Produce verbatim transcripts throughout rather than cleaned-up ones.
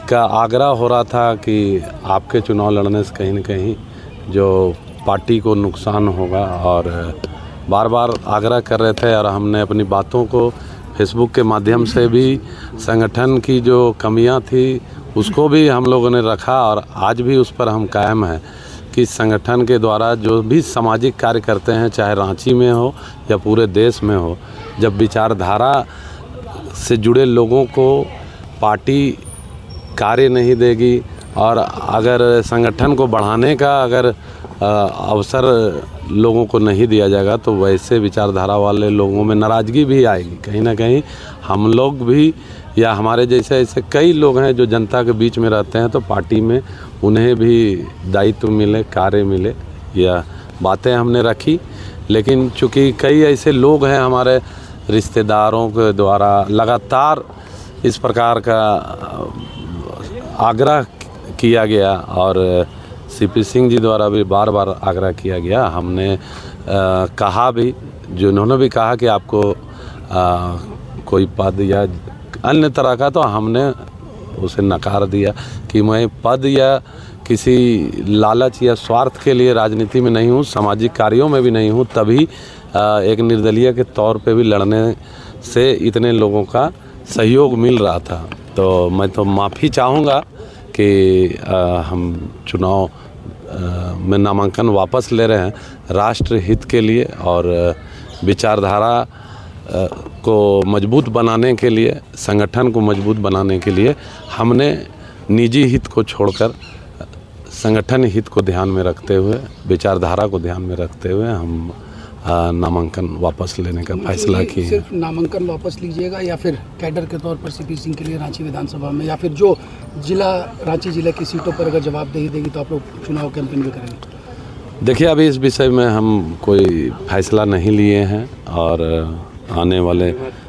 का आग्रह हो रहा था कि आपके चुनाव लड़ने से कहीं न कहीं जो पार्टी को नुकसान होगा, और बार बार आग्रह कर रहे थे। और हमने अपनी बातों को फेसबुक के माध्यम से भी संगठन की जो कमियां थी उसको भी हम लोगों ने रखा, और आज भी उस पर हम कायम हैं कि संगठन के द्वारा जो भी सामाजिक कार्य करते हैं, चाहे रांची में हो या पूरे देश में हो, जब विचारधारा से जुड़े लोगों को पार्टी कार्य नहीं देगी और अगर संगठन को बढ़ाने का अगर अवसर लोगों को नहीं दिया जाएगा तो वैसे विचारधारा वाले लोगों में नाराज़गी भी आएगी। कहीं ना कहीं हम लोग भी या हमारे जैसे ऐसे कई लोग हैं जो जनता के बीच में रहते हैं, तो पार्टी में उन्हें भी दायित्व मिले, कार्य मिले, या बातें हमने रखी। लेकिन चूँकि कई ऐसे लोग हैं हमारे रिश्तेदारों के द्वारा लगातार इस प्रकार का आग्रह किया गया, और सीपी सिंह जी द्वारा भी बार बार आग्रह किया गया। हमने आ, कहा भी, जो उन्होंने भी कहा कि आपको आ, कोई पद या अन्य तरह का, तो हमने उसे नकार दिया कि मैं पद या किसी लालच या स्वार्थ के लिए राजनीति में नहीं हूँ, सामाजिक कार्यों में भी नहीं हूँ। तभी आ, एक निर्दलीय के तौर पे भी लड़ने से इतने लोगों का सहयोग मिल रहा था। तो मैं तो माफ़ी चाहूँगा कि आ, हम चुनाव आ, में नामांकन वापस ले रहे हैं राष्ट्र हित के लिए, और विचारधारा आ, को मजबूत बनाने के लिए, संगठन को मजबूत बनाने के लिए हमने निजी हित को छोड़कर संगठन हित को ध्यान में रखते हुए, विचारधारा को ध्यान में रखते हुए हम नामांकन वापस लेने का फैसला किया। सिर्फ नामांकन वापस लीजिएगा या फिर कैडर के तौर पर सीपी सिंह के लिए रांची विधानसभा में, या फिर जो जिला रांची जिले की सीटों पर अगर जवाबदेही देगी तो आप लोग चुनाव कैंपेन भी करेंगे? देखिए, अभी इस विषय में हम कोई फैसला नहीं लिए हैं, और आने वाले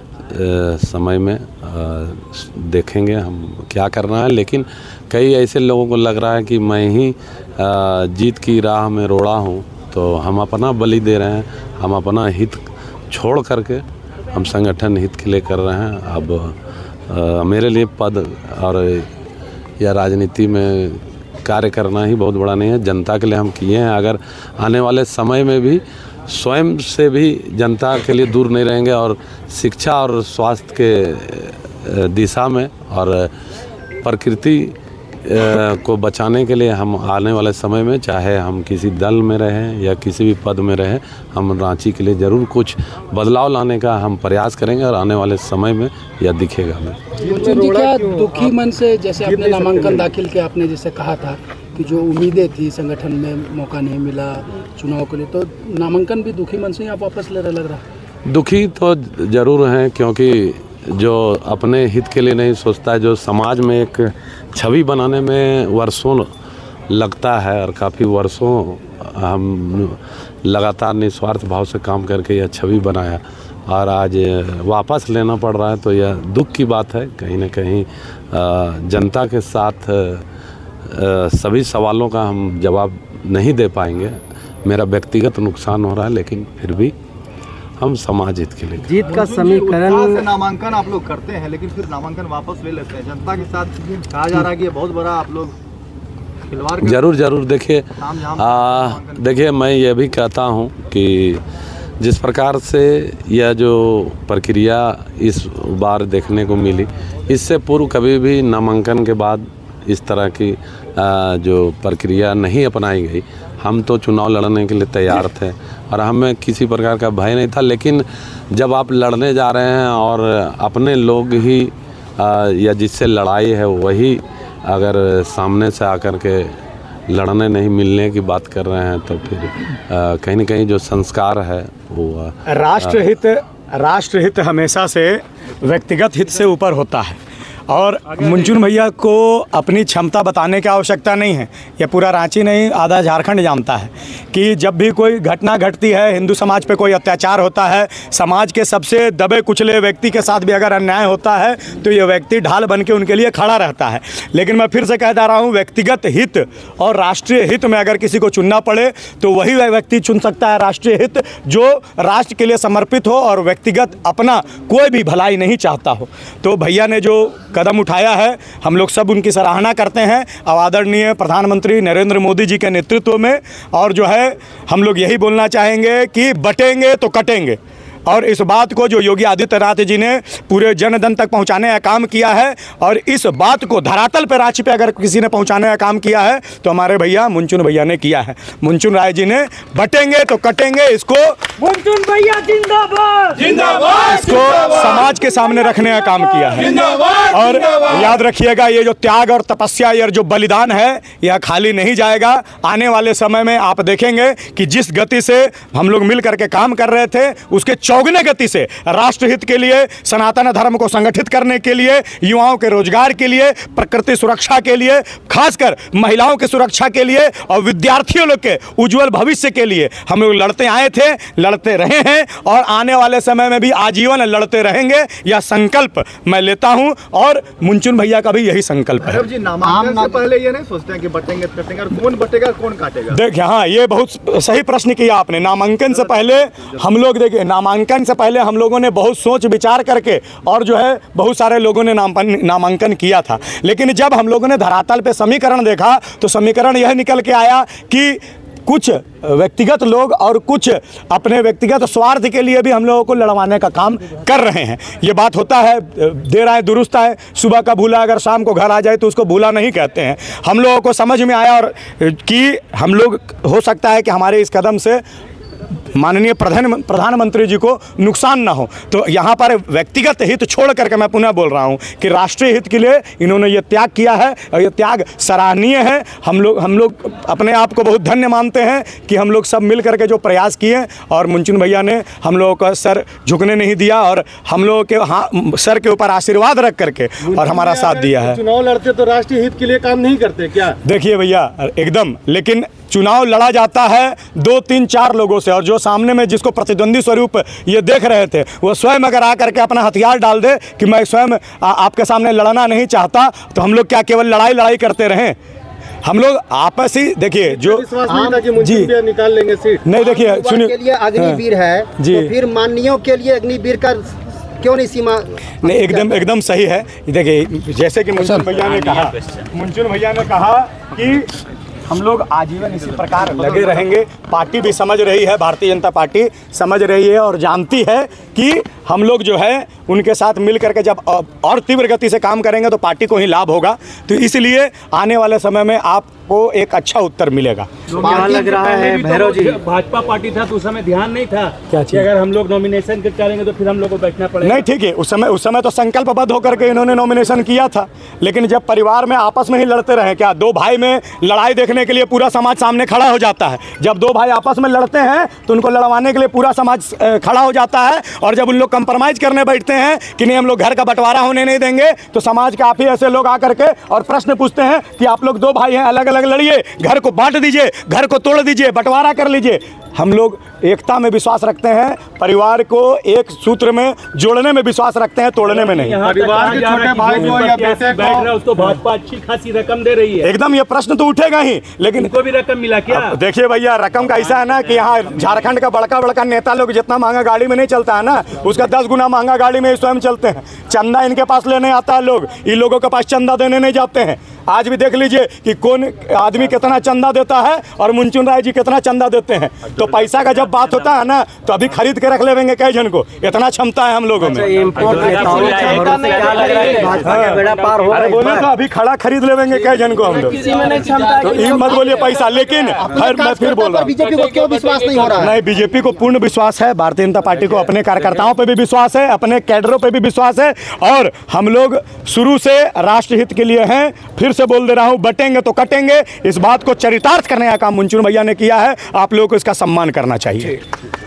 समय में देखेंगे हम क्या करना है। लेकिन कई ऐसे लोगों को लग रहा है कि मैं ही जीत की राह में रोड़ा हूँ, तो हम अपना बलि दे रहे हैं, हम अपना हित छोड़ करके हम संगठन हित के लिए कर रहे हैं। अब आ, मेरे लिए पद और या राजनीति में कार्य करना ही बहुत बड़ा नहीं है, जनता के लिए हम किए हैं। अगर आने वाले समय में भी स्वयं से भी जनता के लिए दूर नहीं रहेंगे, और शिक्षा और स्वास्थ्य के दिशा में और प्रकृति को बचाने के लिए हम आने वाले समय में, चाहे हम किसी दल में रहें या किसी भी पद में रहें, हम रांची के लिए ज़रूर कुछ बदलाव लाने का हम प्रयास करेंगे, और आने वाले समय में यह दिखेगा। जी, क्या दुखी मन से, जैसे आपने नामांकन दाखिल किया, आपने जैसे कहा था कि जो उम्मीदें थी संगठन में मौका नहीं मिला चुनाव के लिए, तो नामांकन भी दुखी मन से ही आप वापस ले रहे लग रहा है? दुखी तो ज़रूर हैं, क्योंकि जो अपने हित के लिए नहीं सोचता है, जो समाज में एक छवि बनाने में वर्षों लगता है, और काफ़ी वर्षों हम लगातार निस्वार्थ भाव से काम करके यह छवि बनाया, और आज वापस लेना पड़ रहा है, तो यह दुख की बात है। कहीं ना कहीं जनता के साथ सभी सवालों का हम जवाब नहीं दे पाएंगे। मेरा व्यक्तिगत नुकसान हो रहा है, लेकिन फिर भी हम समाज हित के लिए जीत का समीकरण। नामांकन आप लोग करते हैं लेकिन फिर नामांकन वापस ले लेते हैं, जनता के साथ कहा जा रहा है कि ये बहुत बड़ा आप लोग खिलवाड़। जरूर जरूर देखिए, देखिए मैं ये भी कहता हूँ कि जिस प्रकार से यह जो प्रक्रिया इस बार देखने को मिली, इससे पूर्व कभी भी नामांकन के बाद इस तरह की आ, जो प्रक्रिया नहीं अपनाई गई। हम तो चुनाव लड़ने के लिए तैयार थे, और हमें किसी प्रकार का भय नहीं था। लेकिन जब आप लड़ने जा रहे हैं और अपने लोग ही आ, या जिससे लड़ाई है वही अगर सामने से आकर के लड़ने नहीं मिलने की बात कर रहे हैं, तो फिर आ, कहीं ना कहीं जो संस्कार है वो राष्ट्रहित राष्ट्रहित हमेशा से व्यक्तिगत हित से ऊपर होता है, और मुंचुन भैया को अपनी क्षमता बताने की आवश्यकता नहीं है। यह पूरा रांची नहीं, आधा झारखंड जानता है कि जब भी कोई घटना घटती है, हिंदू समाज पे कोई अत्याचार होता है, समाज के सबसे दबे कुचले व्यक्ति के साथ भी अगर अन्याय होता है, तो ये व्यक्ति ढाल बन के उनके लिए खड़ा रहता है। लेकिन मैं फिर से कह दे रहा हूँ, व्यक्तिगत हित और राष्ट्रीय हित में अगर किसी को चुनना पड़े तो वही व्यक्ति चुन सकता है राष्ट्रीय हित, जो राष्ट्र के लिए समर्पित हो और व्यक्तिगत अपना कोई भी भलाई नहीं चाहता हो। तो भैया ने जो कदम उठाया है, हम लोग सब उनकी सराहना करते हैं। अब आदरणीय प्रधानमंत्री नरेंद्र मोदी जी के नेतृत्व में, और जो है हम लोग यही बोलना चाहेंगे कि बटेंगे तो कटेंगे, और इस बात को जो योगी आदित्यनाथ जी ने पूरे जन जन तक पहुंचाने का काम किया है, और इस बात को धरातल पर रांची पे अगर किसी ने पहुंचाने का काम किया है तो हमारे भैया मुंचुन भैया ने किया है। मुंचुन राय जी ने बटेंगे तो कटेंगे, इसको मुंचुन भैया जिंदाबाद जिंदाबाद, इसको समाज के सामने रखने का काम किया है। और याद रखिएगा, ये जो त्याग और तपस्या, ये जो बलिदान है, यह खाली नहीं जाएगा। आने वाले समय में आप देखेंगे कि जिस गति से हम लोग मिल करके काम कर रहे थे, उसके चौगुने गति से राष्ट्रहित के लिए, सनातन धर्म को संगठित करने के लिए, युवाओं के रोजगार के लिए, प्रकृति सुरक्षा के लिए, खासकर महिलाओं की सुरक्षा के लिए और विद्यार्थियों लोग के उज्जवल भविष्य के लिए हम लोग लड़ते आए थे, लड़ते रहे हैं और आने वाले समय में भी आजीवन लड़ते रहेंगे। यह संकल्प मैं लेता हूं और मुंचुन भैया का भी यही संकल्प है। जी, नामांकन से पहले ये नहीं सोचते हैं कि बटेंगे तो कटेंगे, और कौन बटेगा कौन काटेगा? देखिए, हाँ, ये बहुत सही प्रश्न किया आपने। नामांकन से पहले हम लोग, देखिए, नामांकन से पहले हम लोगों ने बहुत सोच विचार करके, और जो है बहुत सारे लोगों ने नामांकन किया था, लेकिन जब हम लोगों ने धरातल पे समीकरण देखा तो समीकरण यह निकल के आया कि कुछ व्यक्तिगत लोग और कुछ अपने व्यक्तिगत स्वार्थ के लिए भी हम लोगों को लड़वाने का काम कर रहे हैं। ये बात होता है, देर आए दुरुस्त आए, सुबह का भूला अगर शाम को घर आ जाए तो उसको भूला नहीं कहते हैं। हम लोगों को समझ में आया और कि हम लोग, हो सकता है कि हमारे इस कदम से माननीय प्रधान प्रधानमंत्री जी को नुकसान ना हो, तो यहाँ पर व्यक्तिगत हित छोड़ करके मैं पुनः बोल रहा हूँ कि राष्ट्रीय हित के लिए इन्होंने ये त्याग किया है और ये त्याग सराहनीय है। हम लोग हम लोग अपने आप को बहुत धन्य मानते हैं कि हम लोग सब मिल करके जो प्रयास किए, और मुंचुन भैया ने हम लोगों का सर झुकने नहीं दिया और हम लोगों के हाँ सर के ऊपर आशीर्वाद रख करके और हमारा साथ दिया है। चुनाव लड़ते तो राष्ट्रीय हित के लिए काम नहीं करते क्या? देखिए भैया, एकदम, लेकिन चुनाव लड़ा जाता है दो तीन चार लोगों से, और जो सामने में जिसको प्रतिद्वंदी स्वरूप ये देख रहे थे, वो स्वयं अगर आ करके अपना हथियार डाल दे कि मैं स्वयं आ, आपके सामने लड़ना नहीं चाहता, तो हम लोग क्या केवल लड़ाई लड़ाई करते रहें? हम लोग आपस ही, देखिए, जो विश्वास नहीं था कि मुंचुन भैया निकाल लेंगे सीट। नहीं, देखिए, सुनिए, के लिए अग्निवीर है जी, तो फिर माननीयों के लिए अग्निवीर का क्यों नहीं सीमा? नहीं, एकदम एकदम सही है। देखिए, जैसे कि मुंचुन भैया ने कहा मुंचुन भैया ने कहा कि हम लोग आजीवन इसी प्रकार लगे रहेंगे। पार्टी भी समझ रही है, भारतीय जनता पार्टी समझ रही है और जानती है कि हम लोग जो है उनके साथ मिल करके जब और तीव्र गति से काम करेंगे तो पार्टी को ही लाभ होगा। तो इसलिए आने वाले समय में आपको एक अच्छा उत्तर मिलेगा। लग रहा है भैरव जी, भाजपा पार्टी था तो उस समय ध्यान नहीं था क्या कि अगर हम लोग नॉमिनेशन करेंगे तो फिर हम लोग को बैठना पड़ेगा। नहीं, ठीक है, उस समय उस समय तो संकल्पबद्ध होकर के इन्होंने नॉमिनेशन किया था, लेकिन जब परिवार में आपस में ही लड़ते रहे, क्या दो भाई में लड़ाई देखने के लिए पूरा समाज सामने खड़ा हो जाता है। जब दो भाई आपस में लड़ते हैं तो उनको लड़वाने के लिए पूरा समाज खड़ा हो जाता है, और जब उन लोग कंप्रोमाइज करने बैठते हैं कि नहीं हम लोग घर का बंटवारा होने नहीं देंगे, तो समाज के काफी ऐसे लोग आकर के और प्रश्न पूछते हैं कि आप लोग दो भाई हैं, अलग अलग लड़िए, घर को बांट दीजिए, घर को तोड़ दीजिए, बंटवारा कर लीजिए। हम लोग एकता में विश्वास रखते हैं, परिवार को एक सूत्र में जोड़ने में विश्वास रखते हैं, तोड़ने में नहीं। परिवार के छोटे भाई को या बेटे को उसको भाजपा अच्छी खासी रकम दे रही है। एकदम, ये प्रश्न तो उठेगा ही, लेकिन उनको भी रकम मिला क्या? देखिए भैया, रकम का ऐसा है ना कि यहाँ झारखंड का बड़का बड़का नेता लोग जितना महंगा गाड़ी में नहीं चलता है ना, उसका दस गुना महंगा गाड़ी में स्वयं चलते हैं। चंदा इनके पास लेने आता है लोग, इन लोगों के पास चंदा देने नहीं जाते हैं। आज भी देख लीजिए कि कौन आदमी कितना चंदा देता है और मुंचुन राय जी कितना चंदा देते हैं। तो पैसा का जब बात होता है ना, तो अभी खरीद के रख लेंगे कई जन को, इतना क्षमता है हम लोगों में। बोले तो अभी खड़ा खरीद लेंगे कई जन को हम लोग, तो ये मत बोलिए पैसा। लेकिन फिर मैं फिर बोल रहा हूँ, बीजेपी को क्यों विश्वास नहीं हो रहा है? नहीं, बीजेपी को पूर्ण विश्वास है, भारतीय जनता पार्टी को अपने कार्यकर्ताओं पे भी विश्वास है, अपने कैडरों पे भी विश्वास है, और हम लोग शुरू से राष्ट्रहित के लिए हैं। फिर से बोल दे रहा हूँ, बटेंगे तो कटेंगे। इस बात को चरितार्थ करने का काम मुंचुन भैया ने किया है, आप लोगों को इसका सम्मान करना चाहिए।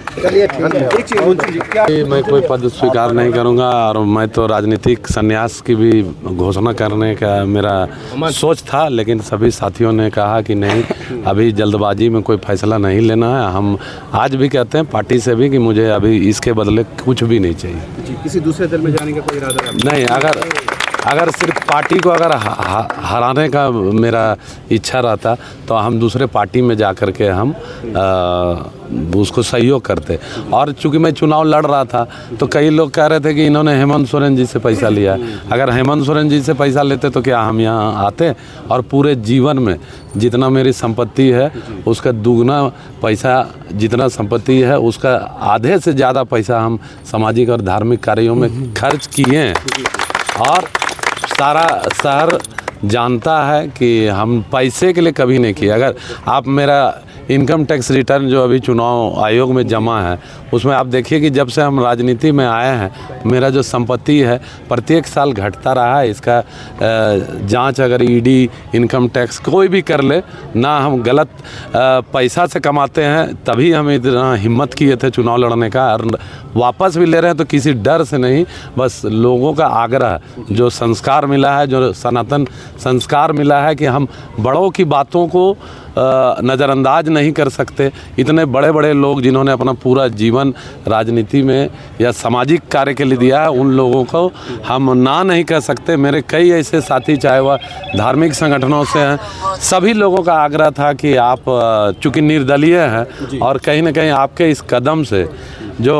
मैं कोई पद स्वीकार नहीं करूंगा, और मैं तो राजनीतिक संन्यास की भी घोषणा करने का मेरा सोच था, लेकिन सभी साथियों ने कहा कि नहीं, अभी जल्दबाजी में कोई फैसला नहीं लेना है। हम आज भी कहते हैं पार्टी से भी कि मुझे अभी इसके बदले कुछ भी नहीं चाहिए। किसी दूसरे दल में जाने का कोई इरादा नहीं। अगर अगर सिर्फ पार्टी को अगर हराने का मेरा इच्छा रहता तो हम दूसरे पार्टी में जा कर के हम आ, उसको सहयोग करते। और चूंकि मैं चुनाव लड़ रहा था तो कई लोग कह रहे थे कि इन्होंने हेमंत सोरेन जी से पैसा लिया है। अगर हेमंत सोरेन जी से पैसा लेते तो क्या हम यहाँ आते? और पूरे जीवन में जितना मेरी संपत्ति है उसका दुगना पैसा, जितना संपत्ति है उसका आधे से ज़्यादा पैसा हम सामाजिक और धार्मिक कार्यों में खर्च किए हैं। और सारा शहर जानता है कि हम पैसे के लिए कभी नहीं किए। अगर आप मेरा इनकम टैक्स रिटर्न जो अभी चुनाव आयोग में जमा है उसमें आप देखिए कि जब से हम राजनीति में आए हैं मेरा जो संपत्ति है प्रत्येक साल घटता रहा है। इसका जांच अगर ईडी, इनकम टैक्स कोई भी कर ले ना, हम गलत पैसा से कमाते हैं, तभी हम इतना हिम्मत किए थे चुनाव लड़ने का। और वापस भी ले रहे हैं तो किसी डर से नहीं, बस लोगों का आग्रह, जो संस्कार मिला है, जो सनातन संस्कार मिला है कि हम बड़ों की बातों को नज़रअंदाज नहीं कर सकते। इतने बड़े बड़े लोग जिन्होंने अपना पूरा जीवन राजनीति में या सामाजिक कार्य के लिए दिया है, उन लोगों को हम ना नहीं कह सकते। मेरे कई ऐसे साथी, चाहे वह धार्मिक संगठनों से हैं, सभी लोगों का आग्रह था कि आप चूँकि निर्दलीय हैं और कहीं ना कहीं आपके इस कदम से जो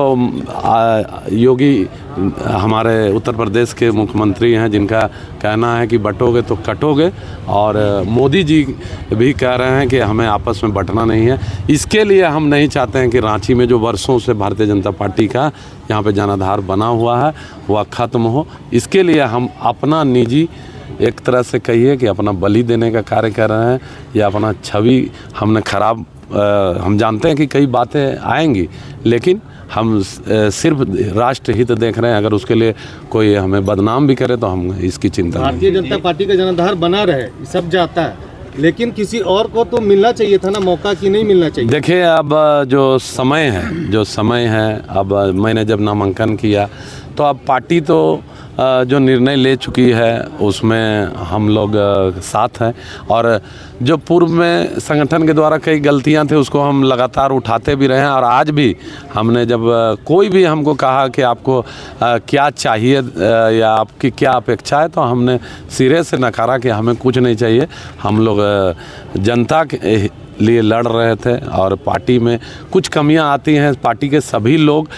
योगी हमारे उत्तर प्रदेश के मुख्यमंत्री हैं, जिनका कहना है कि बटोगे तो कटोगे, और मोदी जी भी कह रहे हैं कि हमें आपस में बंटना नहीं है। इसके लिए हम नहीं चाहते हैं कि रांची में जो वर्षों से भारतीय जनता पार्टी का यहाँ पे जनाधार बना हुआ है वह ख़त्म हो। इसके लिए हम अपना निजी, एक तरह से कहिए कि अपना बलि देने का कार्य कर रहे हैं, या अपना छवि हमने ख़राब, हम जानते हैं कि कई बातें आएंगी, लेकिन हम सिर्फ राष्ट्र हित देख रहे हैं। अगर उसके लिए कोई हमें बदनाम भी करे तो हम इसकी चिंता नहीं। भारतीय जनता पार्टी का जनाधार बना रहे, सब जाता है, लेकिन किसी और को तो मिलना चाहिए था ना मौका, कि नहीं मिलना चाहिए? देखिए, अब जो समय है जो समय है अब मैंने जब नामांकन किया तो अब पार्टी तो जो निर्णय ले चुकी है उसमें हम लोग साथ हैं। और जो पूर्व में संगठन के द्वारा कई गलतियां थे उसको हम लगातार उठाते भी रहे हैं। और आज भी हमने जब कोई भी हमको कहा कि आपको क्या चाहिए या आपकी क्या अपेक्षा है, तो हमने सिरे से नकारा कि हमें कुछ नहीं चाहिए। हम लोग जनता के लिए लड़ रहे थे और पार्टी में कुछ कमियां आती हैं। पार्टी के सभी लोग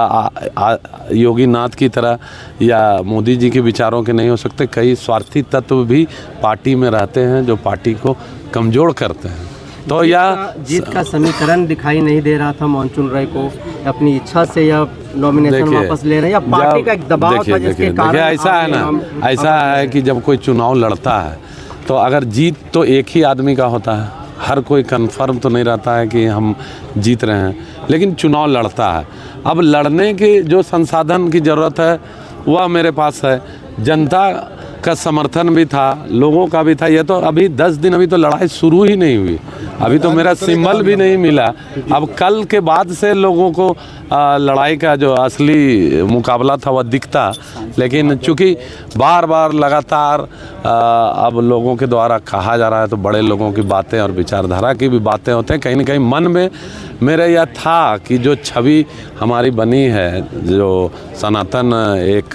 योगी नाथ की तरह या मोदी जी के विचारों के नहीं हो सकते। कई स्वार्थी तत्व भी पार्टी में रहते हैं जो पार्टी को कमज़ोर करते हैं। तो या जीत का समीकरण दिखाई नहीं दे रहा था मॉनचून राय को, अपनी इच्छा से या नॉमिनेशन वापस ले रहे हैं, या पार्टी का एक दबाव था जिसके कारण? ऐसा है ना, ऐसा है कि जब कोई चुनाव लड़ता है तो अगर जीत तो एक ही आदमी का होता है, हर कोई कंफर्म तो नहीं रहता है कि हम जीत रहे हैं, लेकिन चुनाव लड़ता है। अब लड़ने के जो संसाधन की ज़रूरत है वह मेरे पास है। जनता का समर्थन भी था, लोगों का भी था। ये तो अभी दस दिन, अभी तो लड़ाई शुरू ही नहीं हुई, अभी तो मेरा सिंबल भी नहीं मिला। अब कल के बाद से लोगों को आ, लड़ाई का जो असली मुकाबला था वह दिखता। लेकिन चूँकि बार बार लगातार आ, अब लोगों के द्वारा कहा जा रहा है, तो बड़े लोगों की बातें और विचारधारा की भी बातें होते हैं। कहीं ना कहीं मन में मेरा यह था कि जो छवि हमारी बनी है, जो सनातन एक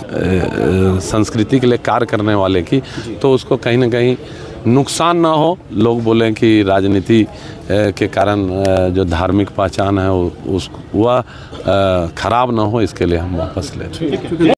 संस्कृति के लिए कार्य करने वाले की, तो उसको कहीं ना कहीं नुकसान ना हो। लोग बोलें कि राजनीति के कारण जो धार्मिक पहचान है उस वह खराब ना हो, इसके लिए हम वापस ले रहे हैं।